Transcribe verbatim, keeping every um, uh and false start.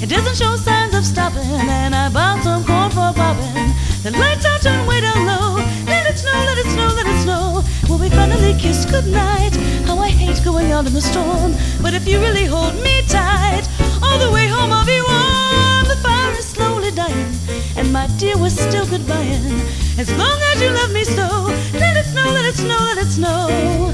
It doesn't show signs of stopping, and I bought some corn for popping. The lights are turned way down low. Let it snow, let it snow, let it snow. Will we finally kiss goodnight? How I hate going out in the storm, but if you really hold me tight, all the way home I'll be warm. The fire is slowly dying, and my dear, we're still goodbying. As long as you love me so, let it snow, let it snow, let it snow.